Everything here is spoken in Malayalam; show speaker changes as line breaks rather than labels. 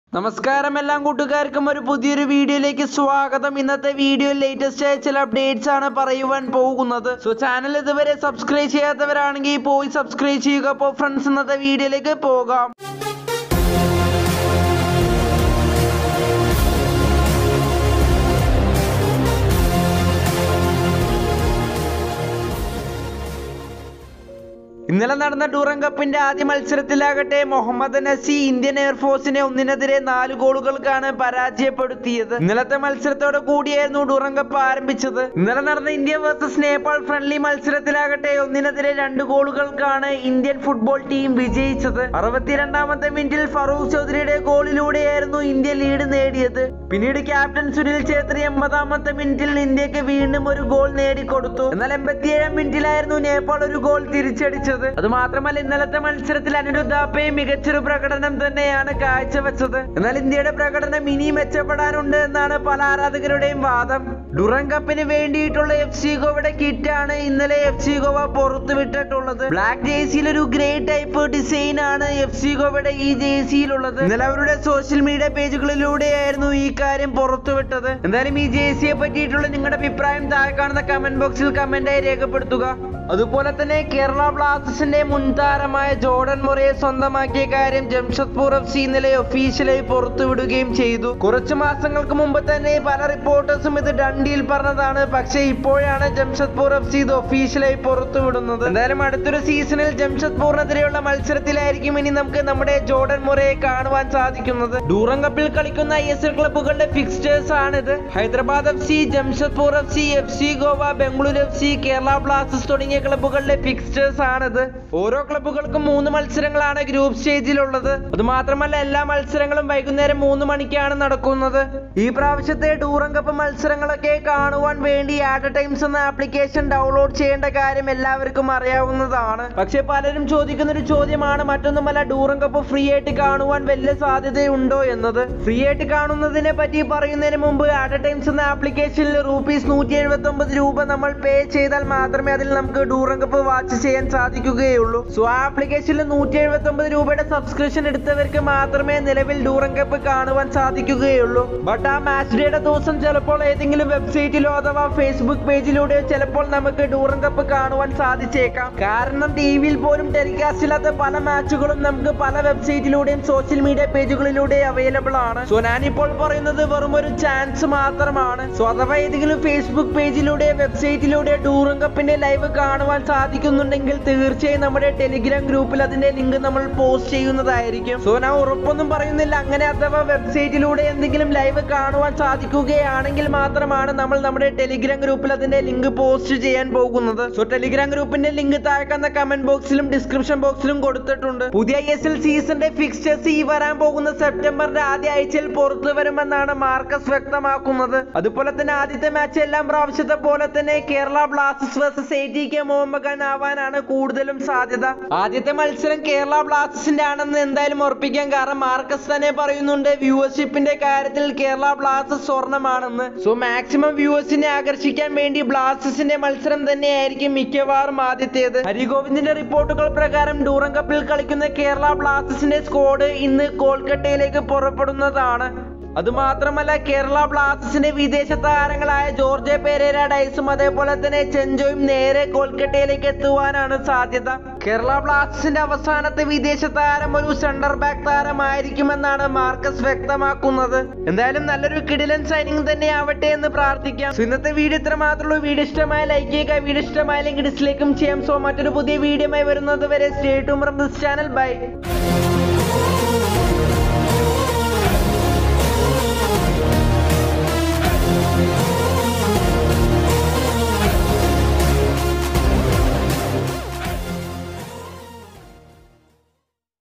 നമസ്കാരം എല്ലാം കൂട്ടുകാർക്കും ഒരു പുതിയൊരു വീഡിയോയിലേക്ക് സ്വാഗതം. ഇന്നത്തെ വീഡിയോ ലേറ്റസ്റ്റ് ആയ ചില അപ്ഡേറ്റ്സ് ആണ് പറയുവാൻ പോകുന്നത്. സോ ചാനൽ ഇതുവരെ സബ്സ്ക്രൈബ് ചെയ്യാത്തവരാണെങ്കിൽ പോയി സബ്സ്ക്രൈബ് ചെയ്യുക. അപ്പോൾ ഫ്രണ്ട്സ്, ഇന്നത്തെ വീഡിയോയിലേക്ക് പോകാം. ഇന്നലെ നടന്ന ഡൂറൻ കപ്പിന്റെ ആദ്യ മത്സരത്തിലാകട്ടെ മുഹമ്മദ് നസി ഇന്ത്യൻ എയർഫോഴ്സിനെ 1-4 ഗോളുകൾക്കാണ് പരാജയപ്പെടുത്തിയത്. ഇന്നലത്തെ മത്സരത്തോടെ കൂടിയായിരുന്നു ഡൂറൻ കപ്പ് ആരംഭിച്ചത്. ഇന്നലെ നടന്ന ഇന്ത്യ വേഴ്സസ് നേപ്പാൾ ഫ്രണ്ട്ലി മത്സരത്തിലാകട്ടെ 1-2 ഗോളുകൾക്കാണ് ഇന്ത്യൻ ഫുട്ബോൾ ടീം വിജയിച്ചത്. 62ാമത്തെ മിനിറ്റിൽ ഫറൂഖ് ചൗധരിയുടെ ഗോളിലൂടെയായിരുന്നു ഇന്ത്യ ലീഡ് നേടിയത്. പിന്നീട് ക്യാപ്റ്റൻ സുനിൽ ഛേത്രി 80ാമത്തെ മിനിറ്റിൽ ഇന്ത്യക്ക് വീണ്ടും ഒരു ഗോൾ നേടിക്കൊടുത്തു. എന്നാൽ 87ാം മിനിറ്റിലായിരുന്നു നേപ്പാൾ ഒരു ഗോൾ തിരിച്ചടിച്ചത്. അത് മാത്രമല്ല, ഇന്നലത്തെ മത്സരത്തിൽ അനിരുദ്ധ് ഥാപ്പയും മികച്ചൊരു പ്രകടനം തന്നെയാണ് കാഴ്ചവെച്ചത്. എന്നാൽ ഇന്ത്യയുടെ പ്രകടനം ഇനി മെച്ചപ്പെടാനുണ്ട് എന്നാണ് പല ആരാധകരുടെയും വാദം. ഡൂറൻ കപ്പിന് വേണ്ടിയിട്ടുള്ള FC ഗോവയുടെ കിറ്റാണ് ഇന്നലെ FC ഗോവ പുറത്തുവിട്ടിട്ടുള്ളത്. ബ്ലാക്ക് ജേഴ്സിയിൽ ഒരു ഗ്രേ ടൈപ്പ് ഡിസൈൻ ആണ് FC ഗോവയുടെ ഈ ജേഴ്സിയിലുള്ളത്. ഇന്നലെ അവരുടെ സോഷ്യൽ മീഡിയ പേജുകളിലൂടെയായിരുന്നു ഈ കാര്യം പുറത്തുവിട്ടത്. എന്തായാലും ഈ ജേഴ്സിയെ പറ്റിയിട്ടുള്ള നിങ്ങളുടെ അഭിപ്രായം താഴെ കാണുന്ന കമന്റ് ബോക്സിൽ കമന്റായി രേഖപ്പെടുത്തുക. അതുപോലെ തന്നെ കേരള ബ്ലാസ്റ്റേഴ്സിന്റെ മുൻ താരമായ ജോർഡൻ മൊറയെ സ്വന്തമാക്കിയ കാര്യം ജംഷഡ്പൂർ FC ഇന്നലെ ഒഫീഷ്യലായി പുറത്തുവിടുകയും ചെയ്തു. കുറച്ചു മാസങ്ങൾക്ക് മുമ്പ് തന്നെ പല റിപ്പോർട്ടേഴ്സും ഇത് ഡണ്ടിയിൽ പറഞ്ഞതാണ്. പക്ഷേ ഇപ്പോഴാണ് ജംഷഡ്പൂർ FC ഇത് ഒഫീഷ്യലായി പുറത്തുവിടുന്നത്. എന്തായാലും അടുത്തൊരു സീസണിൽ ജംഷഡ്പൂരിനെതിരെയുള്ള മത്സരത്തിലായിരിക്കും ഇനി നമുക്ക് നമ്മുടെ ജോർഡൻ മൊറയെ കാണുവാൻ സാധിക്കുന്നത്. ഡൂറൻ കപ്പിൽ കളിക്കുന്ന ISL ക്ലബ്ബുകളുടെ ഫിക്സ്റ്റേഴ്സ് ആണിത്. Hyderabad FC, Jamshedpur FC, FC Goa, Bengaluru FC, Kerala blasters തുടങ്ങിയ ക്ലബ്ബുകളുടെ ഫിക്സ്റ്റേഴ്സ് ആണിത്. ഓരോ ക്ലബ്ബുകൾക്കും 3 മത്സരങ്ങളാണ് ഗ്രൂപ്പ് സ്റ്റേജിലുള്ളത്. അത് മാത്രമല്ല, എല്ലാ മത്സരങ്ങളും വൈകുന്നേരം 3 മണിക്കാണ് നടക്കുന്നത്. ഈ പ്രാവശ്യത്തെ ഡൂറൻ കപ്പ് മത്സരങ്ങളൊക്കെ കാണുവാൻ വേണ്ടി ആഡ് ടൈംസ് എന്ന ആപ്ലിക്കേഷൻ ഡൗൺലോഡ് ചെയ്യേണ്ട കാര്യം എല്ലാവർക്കും അറിയാവുന്നതാണ്. പക്ഷെ പലരും ചോദിക്കുന്ന ഒരു ചോദ്യമാണ്, മറ്റൊന്നുമല്ല, ഡൂറൻ കപ്പ് ഫ്രീ ആയിട്ട് കാണുവാൻ വലിയ സാധ്യതയുണ്ടോ എന്നത്. ഫ്രീ ആയിട്ട് കാണുന്നതിനെ പറ്റി പറയുന്നതിന് മുമ്പ് ആഡ് ടൈംസ് എന്ന ആപ്ലിക്കേഷനിൽ ₹179 നമ്മൾ പേ ചെയ്താൽ മാത്രമേ അതിൽ നമുക്ക് ഡൂറൻ കപ്പ് വാച്ച് ചെയ്യാൻ സാധിക്കുകയുള്ളൂ. സോ ആ ആപ്ലിക്കേഷനിൽ ₹179 സബ്സ്ക്രിപ്ഷൻ എടുത്തവർക്ക് മാത്രമേ നിലവിൽ ഡൂറൻ കപ്പ് കാണുവാൻ സാധിക്കുകയുള്ളൂ. ബട്ട് ആ മാച്ച് ഡേയുടെ ദിവസം ചിലപ്പോൾ ഏതെങ്കിലും വെബ്സൈറ്റിലോ അഥവാ ഫേസ്ബുക്ക് പേജിലൂടെയോ ചിലപ്പോൾ നമുക്ക് ഡൂറൻ കപ്പ് കാണുവാൻ സാധിച്ചേക്കാം. കാരണം ടിവിയിൽ പോലും ടെലികാസ്റ്റ് ഇല്ലാത്ത പല മാച്ചുകളും നമുക്ക് പല വെബ്സൈറ്റിലൂടെയും സോഷ്യൽ മീഡിയ പേജുകളിലൂടെ അവൈലബിൾ ആണ്. സോ ഞാനിപ്പോൾ പറയുന്നത് വെറും ഒരു ചാൻസ് മാത്രമാണ്. സോ അഥവാ ഏതെങ്കിലും ഫേസ്ബുക്ക് പേജിലൂടെ വെബ്സൈറ്റിലൂടെ ഡൂറൻ കപ്പിന്റെ ലൈവ് കാണുവാൻ സാധിക്കുന്നുണ്ടെങ്കിൽ തീർച്ചയായും നമ്മുടെ ടെലിഗ്രാം ഗ്രൂപ്പിൽ അതിന്റെ ലിങ്ക് നമ്മൾ പോസ്റ്റ് ചെയ്യുന്നതായിരിക്കും. സോ ഞാൻ ഉറപ്പൊന്നും പറയുന്നില്ല. അങ്ങനെ അഥവാ വെബ്സൈറ്റിലൂടെ എന്തെങ്കിലും ലൈവ് കാണുവാൻ സാധിക്കുകയാണെങ്കിൽ മാത്രമാണ് നമ്മൾ നമ്മുടെ ടെലിഗ്രാം ഗ്രൂപ്പിൽ അതിന്റെ ലിങ്ക് പോസ്റ്റ് ചെയ്യാൻ പോകുന്നത്. സോ ടെലിഗ്രാം ഗ്രൂപ്പിന്റെ ലിങ്ക് താഴെ കമന്റ് ബോക്സിലും ഡിസ്ക്രിപ്ഷൻ ബോക്സിലും കൊടുത്തിട്ടുണ്ട്. പുതിയ ISL സീസണിന്റെ ഫിക്സ്റ്റേഴ്സ് ഈ വരാൻ പോകുന്ന സെപ്റ്റംബറിന്റെ ആദ്യ ആഴ്ചയിൽ പുറത്തു വരുമെന്നാണ് മാർക്കസ് വ്യക്തമാക്കുന്നത്. അതുപോലെ തന്നെ ആദ്യത്തെ മാച്ച് എല്ലാം പ്രാവശ്യത്തെ പോലെ തന്നെ Kerala blasters versus ATK Mohan Bagan ആവാനാണ് കൂടുതലും സാധ്യത. ആദ്യത്തെ മത്സരം കേരള ബ്ലാസ്റ്റേഴ്സിന്റെ ആണെന്ന് എന്തായാലും ഉറപ്പിക്കാൻ. കാരണം മാർക്കസ് തന്നെ പറയുന്നുണ്ട് വ്യൂവർഷിപ്പിന്റെ കാര്യത്തിൽ കേരള ബ്ലാസ്റ്റേഴ്സ് സ്വർണ്ണമാണെന്ന്. സോ മാക്സിമം വ്യൂവേഴ്സിനെ ആകർഷിക്കാൻ വേണ്ടി ബ്ലാസ്റ്റേഴ്സിന്റെ മത്സരം തന്നെയായിരിക്കും മിക്കവാറും ആദ്യത്തേത്. ഹരിഗോവിന്ദിന്റെ റിപ്പോർട്ടുകൾ പ്രകാരം ഡൂറൻ കപ്പിൽ കളിക്കുന്ന കേരള ബ്ലാസ്റ്റേഴ്സിന്റെ സ്ക്വാഡ് ഇന്ന് കൊൽക്കത്തയിലേക്ക് പുറപ്പെടുന്നതാണ്. അതുമാത്രമല്ല, കേരള ബ്ലാസ്റ്റേഴ്സിന്റെ വിദേശ താരങ്ങളായ ജോർജ് പെരേര, ഡൈസും അതേപോലെ തന്നെ ചെഞ്ചോയും നേരെ കൊൽക്കത്തയിലേക്ക് എത്തുവാനാണ് സാധ്യത. കേരള ബ്ലാസ്റ്റേഴ്സിന്റെ അവസാനത്തെ വിദേശ താരം ഒരു സെന്റർ ബാക്ക് താരമായിരിക്കുമെന്നാണ് മാർക്കസ് വ്യക്തമാക്കുന്നത്. എന്തായാലും നല്ലൊരു കിടിലൻ സൈനിങ് തന്നെ ആവട്ടെ എന്ന് പ്രാർത്ഥിക്കാം. ഇന്നത്തെ വീഡിയോ ഇത്ര മാത്രമേ. വീഡിയോ ഇഷ്ടമായ ലൈക്ക് ചെയ്യുക, വീഡിയോ ഇഷ്ടമായില്ലെങ്കിൽ ഡിസ്ലൈക്കും ചെയ്യാം. സോ മറ്റൊരു പുതിയ വീഡിയോയുമായി വരുന്നത് വരെ stay tuned from this channel. By.